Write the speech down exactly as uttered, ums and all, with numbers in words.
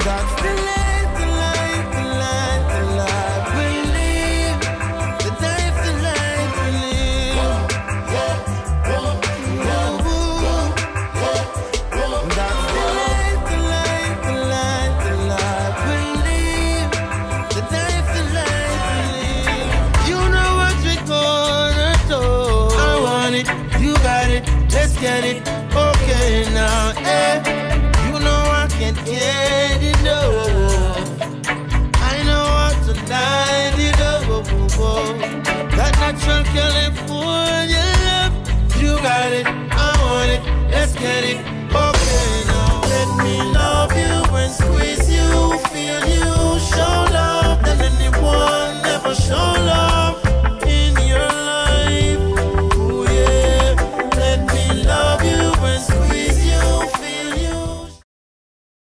That's the life, the life, the life, the life we live. The life, the life we live. That's the life, the life, the life, the life we live. The life, the life we live. You know what we're gonna do. I want it, you got it, let's get it. Okay now, eh? You know I can't get